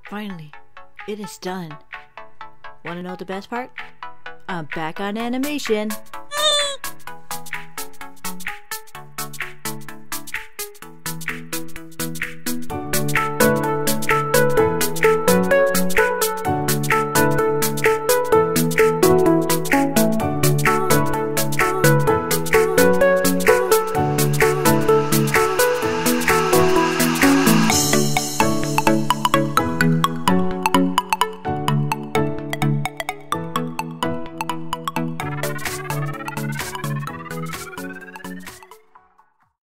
Finally, it is done. Want to know the best part? I'm back on animation.